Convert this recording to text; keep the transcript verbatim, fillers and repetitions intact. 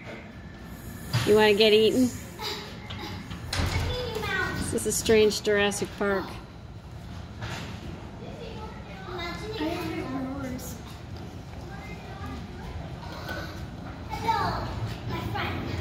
You want to get eaten? This is a strange Jurassic Park. Hello, my friend.